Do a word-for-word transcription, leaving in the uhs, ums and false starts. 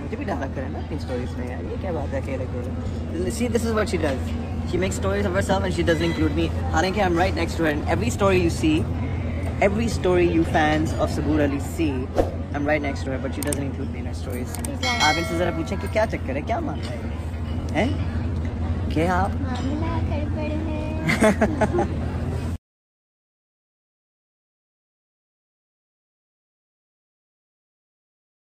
मुझे भी डाला करें ना अपनी स्टोरीज में यार, ये क्या बात है अकेले अकेले। See, this is what she does. She makes stories of herself and she doesn't include me. हालांकि I'm right next to her and every story you see, every story you fans of Saboor Ali see, I'm right next to her, but she doesn't include me in her stories. आप इनसे जरा पूछें कि क्या चक्कर है, क्या मान रहे हैं? हैं? क्या आप?